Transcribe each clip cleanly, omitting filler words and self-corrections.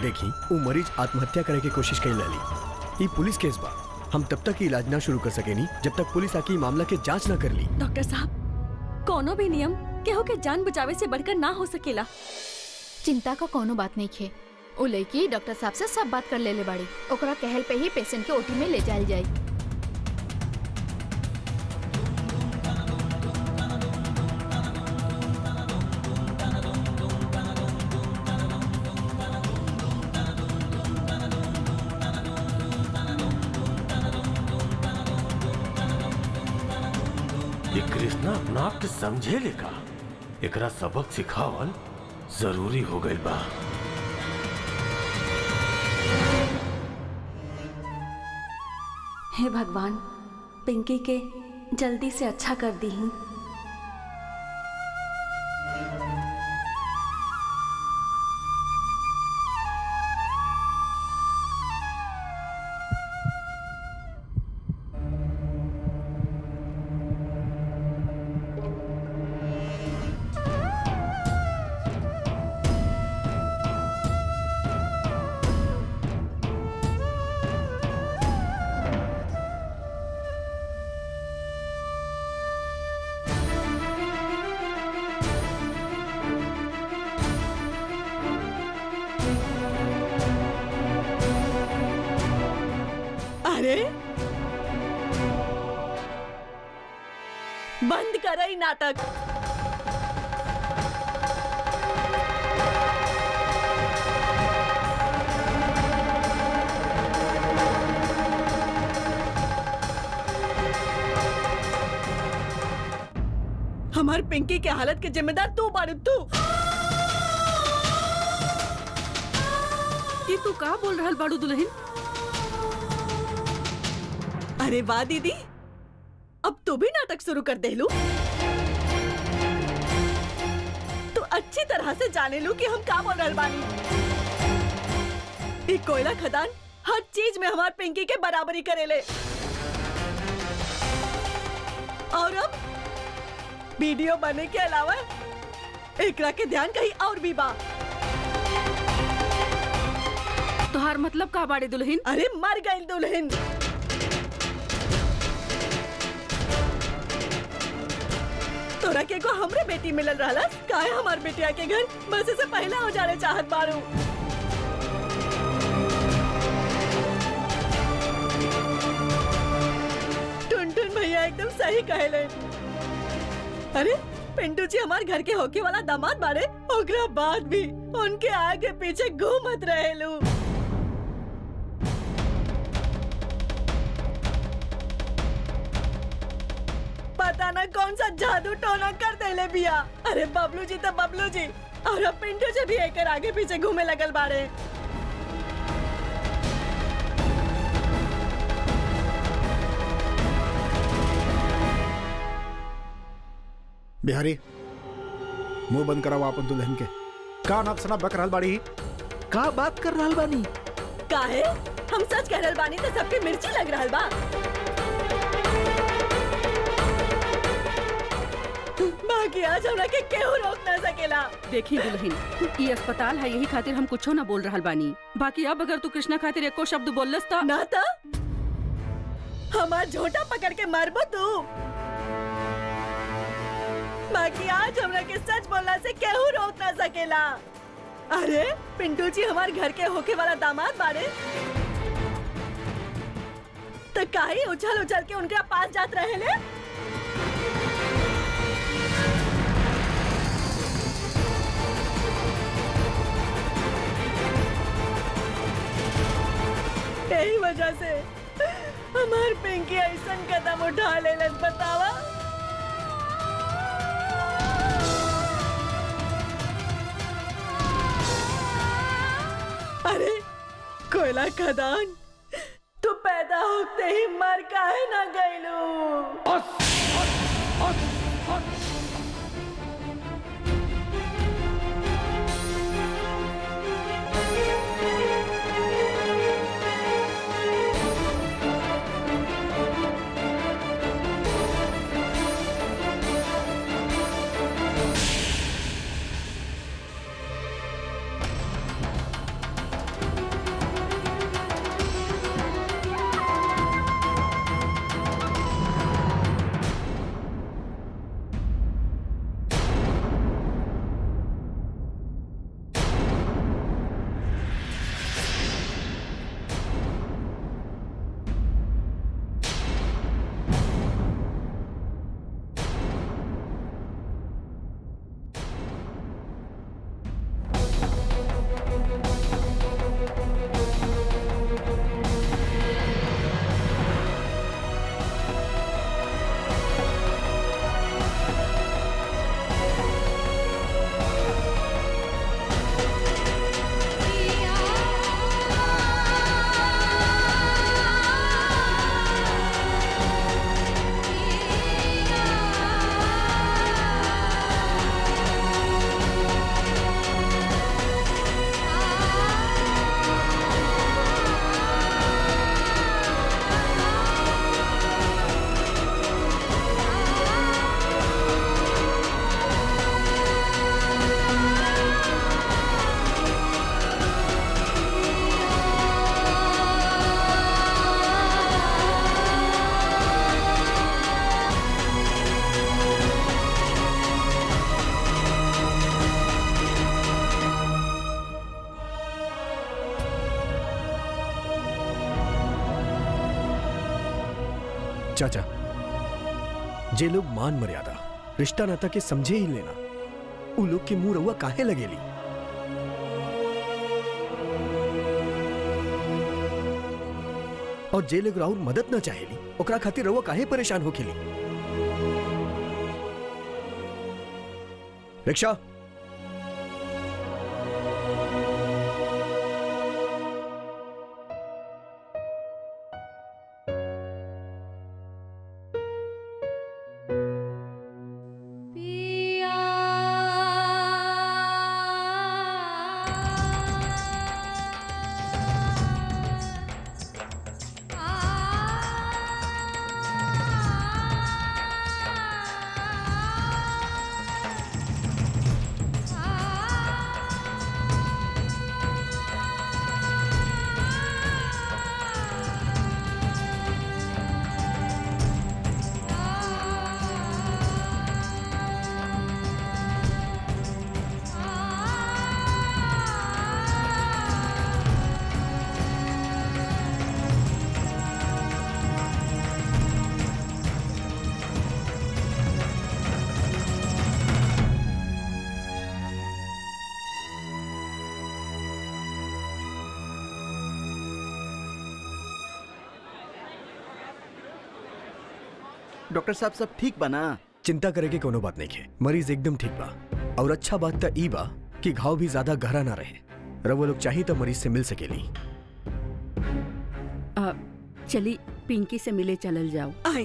देखी वो मरीज आत्महत्या करे की कोशिश कई लाली। ये पुलिस केस बा, हम तब तक इलाज ना शुरू कर सके नहीं जब तक पुलिस आके मामला के जांच ना कर ली। डॉक्टर साहब, कोनो भी नियम केहू के जान बचावे से बढ़कर ना हो सकेला। चिंता का कोनो बात नहीं खे। ओ लड़की डॉक्टर साहब से सब बात कर ले बाड़ी। ओकरा कहल पे ही पेशेंट के ओटी में ले जायल जाए। ये कृष्णा अपना आप के समझे लेगा, एकरा सबक सिखावल जरूरी हो गई बा। हे भगवान, पिंकी के जल्दी से अच्छा कर दी। अरे बंद करो ये नाटक। हमार पिंकी के हालत के जिम्मेदार तू बारू तू। ये तू का बोल रहा बाड़ू दुल्हन? अरे वाह दीदी, अब तू भी नाटक शुरू कर दे लू। तू अच्छी तरह से जाने लू कि हम का बोल रहे बानी। ये कोयला खदान हर चीज में हमार पिंकी के बराबरी करेले। और अब बीडीओ बनने के अलावा एकरा के ध्यान कहीं और भी बा। तुहार मतलब का बाड़े दुल्हन? अरे मर गई दुल्हन। तोरा के को हमरे बेटी मिलल रहला, काहे हमार बेटिया के घर बस से पहला हो जाने चाहत बारू। टुनटुन भैया एकदम सही कहले। अरे पिंटू जी हमार घर के होके वाला दामाद बाड़े, ओकरा बाद भी उनके आगे पीछे घूमत रहेलू। पता ना कौन सा जादू टोना कर देले बिया। अरे बबलू जी तो बबलू जी, और अब पिंटू जी भी एकर आगे पीछे घूमे लगल बाड़े। बिहारी, मुंह बंद कराओ अपन दुल्हन के। का नाप सना बक रहल बाड़ी? का बात कर रहल बानी? काहे हम सच कह रहल बानी तो सबके मिर्ची लग रहल बा। बाकी आज हमरा के केहू रोक ना सकेला। देखी दुल्हन, ये अस्पताल है, यही खातिर हम कुछो ना बोल रहल बानी। बाकी अब अगर तू कृष्णा खातिर एको शब्द बोललस ता ना ता हमार झोटा पकड़ के मारबो तू। बाकी आज हमरा के सच बोलना से केहू रोक ना सकेला। अरे पिंटू जी हमार घर के होके वाला दामाद बाड़े, तो काहे उछल उछल के उनके पास जात रहे ले। यही वजह से हमार पिंकी ऐसा कदम उठा ले बतावा। अरे कोयला खदान, तू पैदा होते ही मर काहे ना गईलू? चाचा, जे लोग मान मर्यादा रिश्ता नाता के समझे ही लेना, उ लोग के मुंह रहुआ काहे लगेली? और जे लोग राहुल मदद न चाहेली, ओकरा खातिर रहुआ काहे परेशान होखेली? रिक्शा। डॉक्टर साहब सब ठीक बना? चिंता करे के कोनो बात नहीं है, मरीज एकदम ठीक बा। और अच्छा बात तो ई बा कि घाव भी ज्यादा गहरा ना रहे। रवो लोग चाहिए तो मरीज से मिल सकेली। चली पिंकी से मिले चलल जाओ। आई।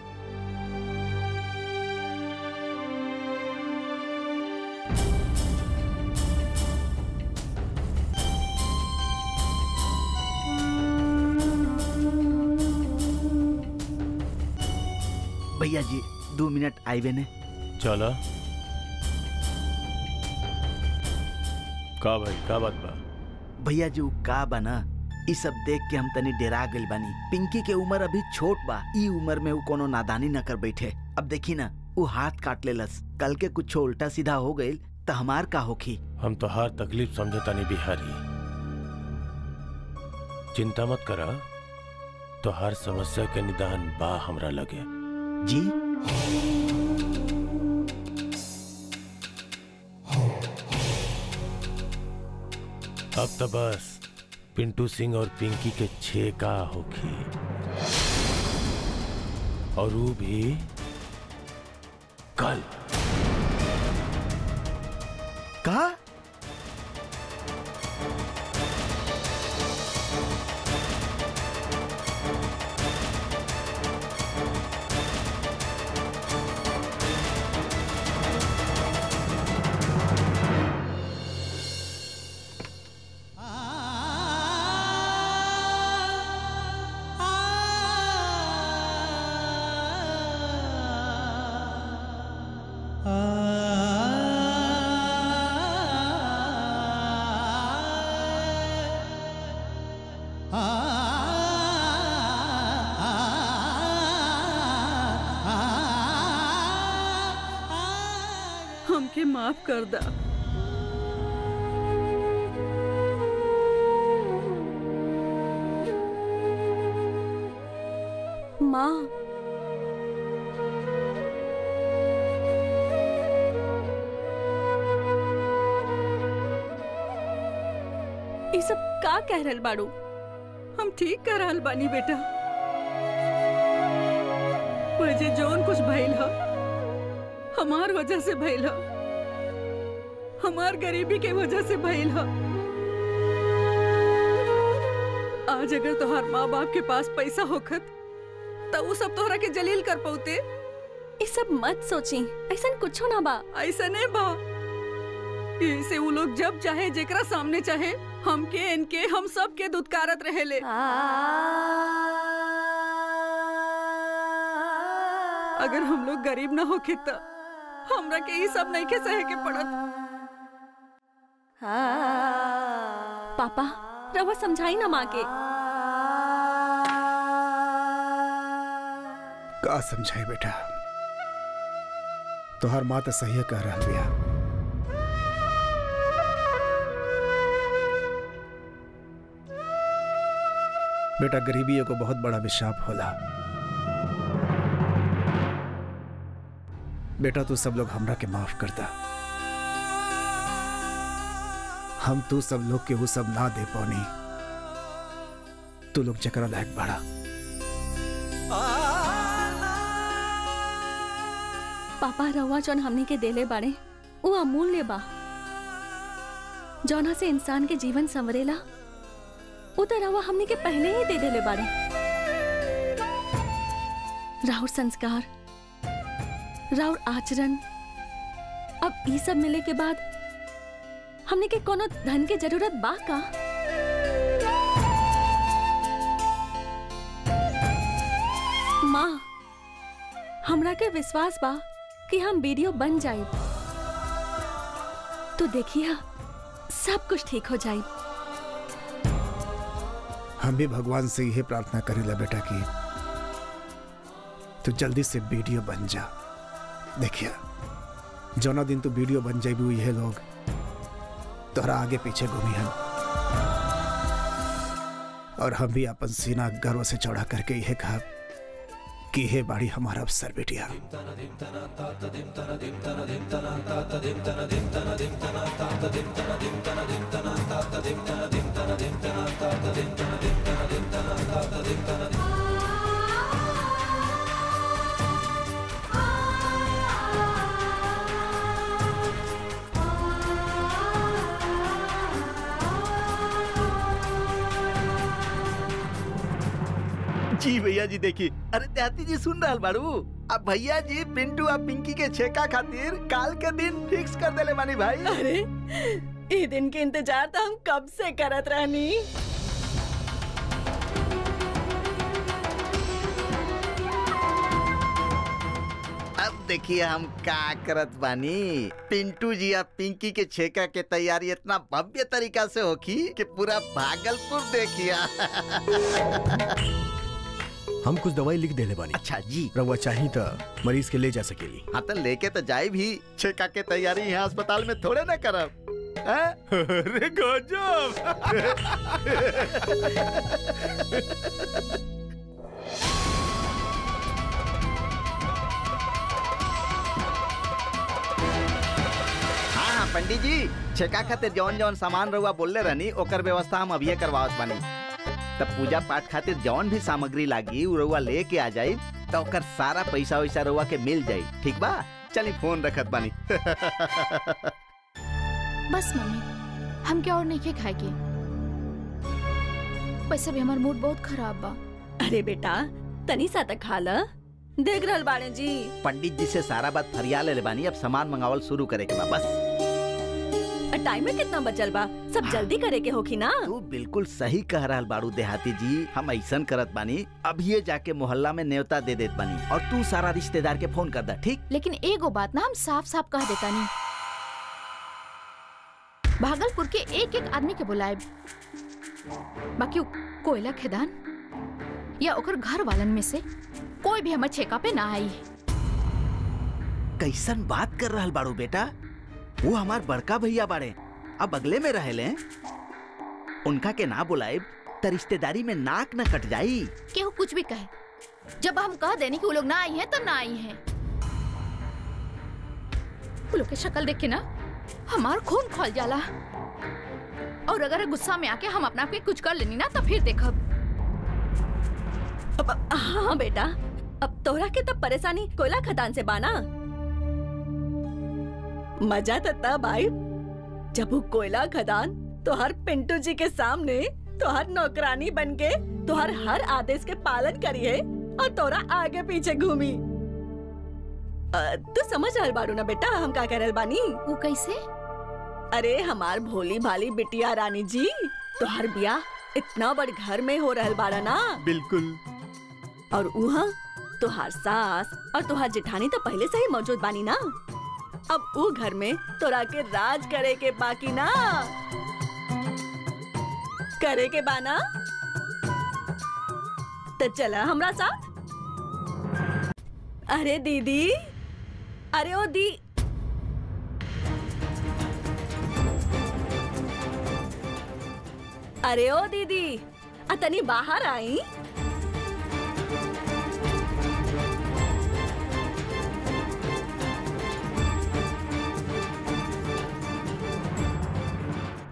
भैया जी 2 मिनट आईवे ने। चला का भाई, का बात बा? भैया जी का बना, ई सब देख के हम तनी डेरा गइल बानी। पिंकी के उम्र अभी छोट बा, ई उम्र में वो कोनो नादानी न कर बैठे। अब देखी ना, वो हाथ काट लेलस, कल के कुछ उल्टा सीधा हो गइल तो हमार का होखी? हम तो हर तकलीफ समझता नहीं बिहारी, चिंता मत करा। तो हर समस्या के निदान बा हमरा लगे। जी अब तो बस पिंटू सिंह और पिंकी के 6 का होगी, और वो भी कल। का? हमके माफ कर दा। माँ, ये सब का कह रहल बाड़ू? हम ठीक कर रहल बानी बेटा। मुझे जौन कुछ भइल ह हमार वजह से भइल ह, हमार गरीबी के वजह से भइल ह। आज अगर तोहार माँ बाप के पास पैसा होखत तो वो सब तोहरा के जलील कर पौते। ये सब मत सोची, ऐसा कुछ ना बा। ऐसा नहीं बा, इसे वो लोग जब चाहे जेकरा सामने चाहे हमके इनके हम सब के दुत्कारत रहेले। अगर हम लोग गरीब ना होके तो हमरा के ये सब नहीं के सहे के पड़त। पापा रवा समझाई ना माँ के। का समझाई बेटा, तोहर माँ तो सही कह रहा बिया। बेटा गरीबी एगो बहुत बड़ा विशाप होला। बेटा तू सब लोग हमरा के माफ करता। हम तू सब लोग के वो सब ना दे पानी। तू लोग जकरा लायक बाड़ा। पापा रवा जौन हमने के देले बाड़े वो अमूल्य बा। जौना से इंसान के जीवन संवरेला वो तो रवा हमने के पहले ही दे देले बाड़े। राहुल संस्कार, राहुल आचरण, अब ये सब मिले के बाद हमने के कोनो धन के जरूरत बा का? माँ, हमरा के विश्वास बा कि हम बीडीओ बन जाए तो देखिए सब कुछ ठीक हो जाए। हम भी भगवान से यही प्रार्थना करेला बेटा कि तू जल्दी से बीडीओ बन जा। देखिए जौना दिन तू बीडीओ बन जाए यह लोग तोहरा आगे पीछे घूमी हम, और हम भी अपन सीना गर्व से चौड़ा करके यह कहा कि हे बाड़ी हमारा अवसर बिटिया। जी भैया जी देखी, अरे देहाती जी सुन रहा बाड़ू। अब भैया जी पिंटू और पिंकी के छेका खातिर काल के दिन फिक्स कर देले बानी भाई। अरे ये दिन के इंतजार तो हम कब से करत रहनी। अब देखिए हम का करत बानी। पिंटू जी और पिंकी के छेका के तैयारी इतना भव्य तरीका से होगी कि पूरा भागलपुर देखिया। हम कुछ दवाई लिख देले बानी। अच्छा जी, रवा चाही तो मरीज के ले जा सकेली। हाँ तो लेके तो जाए भी। छेका के तैयारी यहाँ अस्पताल में थोड़े ना करब। अरे गजब। हाँ पंडित जी, छेका खातिर जौन जौन सामान रहुआ बोलले रहनी ओकर व्यवस्था हम अभी करवावत बानी। तब पूजा पाठ खातिर जौन भी सामग्री लागी उ रउआ लेके आ जाई तो ओकर सारा पैसा वैसा रउआ के मिल जाई। ठीक बा, चली फोन रखत बानी। बस मम्मी, हम क्या और नहीं के खाए के। वैसे भी हमार मूड बहुत खराब बा। अरे बेटा तनी सा तक खा ल, देख रहल बाड़े जी। पंडित जी से सारा बात फरिया ले बानी, अब सामान मंगावल शुरू करे के बा बस। टाइम में कितना बचल बा, सब जल्दी करे के होखी ना। तू बिल्कुल सही कह रहल बाड़ू देहाती जी। हम ऐसन करत बानी, अब ये जाके मोहल्ला में न्योता दे देत बानी और तू सारा रिश्तेदार के फोन कर दा। ठीक, लेकिन एगो बात ना हम साफ साफ कह देता नहीं, भागलपुर के एक एक आदमी के बुलाए, बाकी कोयला खदान या ओकर घर वालन में से कोई भी हमारे छेका पे ना आई। कैसन बात कर रहल बाड़ू बेटा? वो हमार बड़का भैया बाड़े, अब अगले में रहेले। उनका के ना बुलाए तो रिश्तेदारी में नाक न कट जाई। केहू कुछ भी कहे, जब हम कह देने कि वो लोग ना आई हैं तो ना आई हैं। वो लोग की शक्ल देख के ना हमार खून खौल जाला, और अगर गुस्सा में आके हम अपना पे कुछ कर लेनी ना तो फिर देखब। हाँ बेटा, अब तोरा के तब परेशानी कोयला खदान से बाना। मजा तो तब आई जब वो कोयला खदान तो हर पिंटू जी के सामने तो हर नौकरानी बनके तो हर आदेश के पालन करिए और तोरा आगे पीछे घूमी। तू समझ रहल बारू ना बेटा हम का कह रहल बानी? वो कैसे? अरे हमार भोली भाली बिटिया रानी जी तो हर बिया इतना बड़ घर में हो रहल बाड़ा ना। बिल्कुल। और उहा तो हर सास और तुहार जेठानी तो पहले से ही मौजूद बानी ना। अब वो घर में तोरा के राज करे के बाकी ना, करे के बाना तो चला हमरा साथ। अरे दीदी, अरे ओ दी, अरे ओ दीदी अतनी बाहर आई।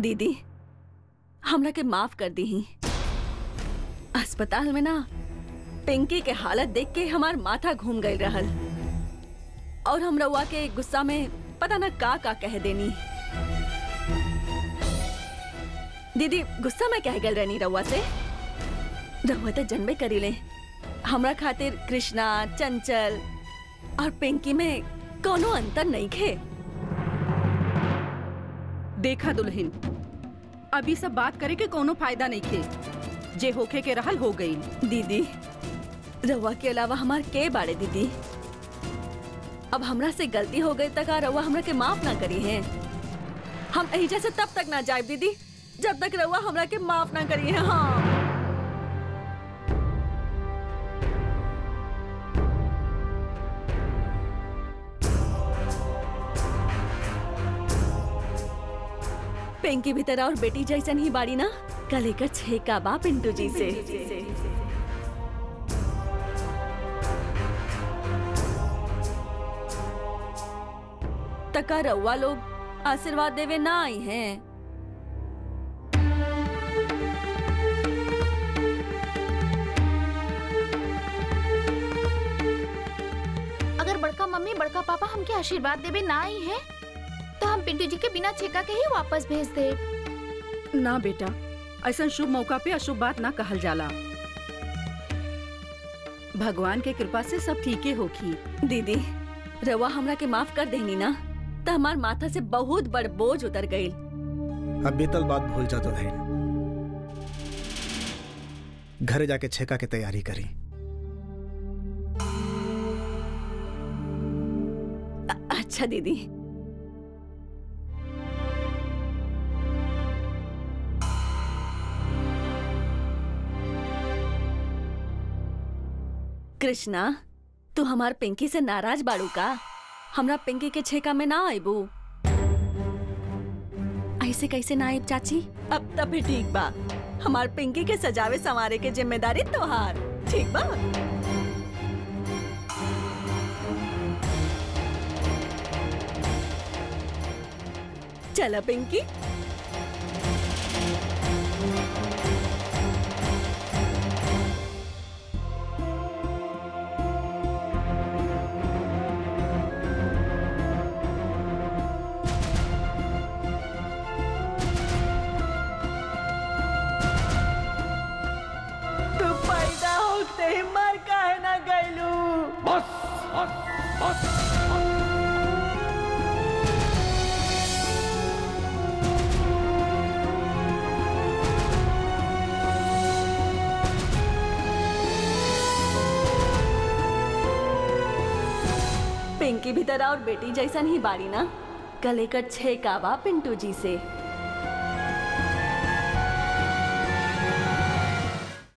दीदी हमरा के माफ कर दी ही। अस्पताल में ना पिंकी के हालत देख के हमार माथा घूम गई रहल और हम रउआ के गुस्सा में पता ना का कह देनी। दीदी गुस्सा में कह गल रहनी रउआ से। रउआ तो जनबे करी ले हमरा खातिर कृष्णा, चंचल और पिंकी में कोनो अंतर नहीं खे। देखा दुल्हन, अभी सब बात करे के कोनो फायदा नहीं खे। जे होके के रहल हो गई। दीदी रउआ के अलावा हमार के बाड़े दीदी। अब हमरा से गलती हो गई तक रउआ हमरा के माफ ना करी है। हम एहिजा से तब तक ना जाए दीदी जब तक रउआ हमरा के माफ ना करी है। हाँ पिंकी भी तरह और बेटी जैसन ही बाड़ी ना। कल एक छेका बा पिंटू जी से। तका रउआ लोग आशीर्वाद देवे ना आई हैं। अगर बड़का मम्मी बड़का पापा हमके आशीर्वाद देवे ना आई है तो हम पिंटू जी के बिना छेका के ही वापस भेज दे। ना बेटा, ऐसा शुभ मौका पे अशुभ बात ना कहल जाला। भगवान के कृपा से सब ठीके होखी। दीदी रउआ हमरा के माफ कर देनी ना तो हमार माथा से बहुत बड़ बोझ उतर गई। अब बीतल बात भूल जा दुल्हन, घरे जाके छेका की तैयारी करी। अच्छा दीदी। कृष्णा तू हमार पिंकी से नाराज बाड़ू का? हमरा पिंकी के छेका में ना आईबू। ऐसे कैसे ना आईब चाची? अब तब भी ठीक बा। हमार पिंकी के सजावे संवारे के जिम्मेदारी तोहार। ठीक बा। चला पिंकी। पिंकी भी तरह और बेटी जैसन ही बाड़ी ना। कल एक छेका बा पिंटू जी से।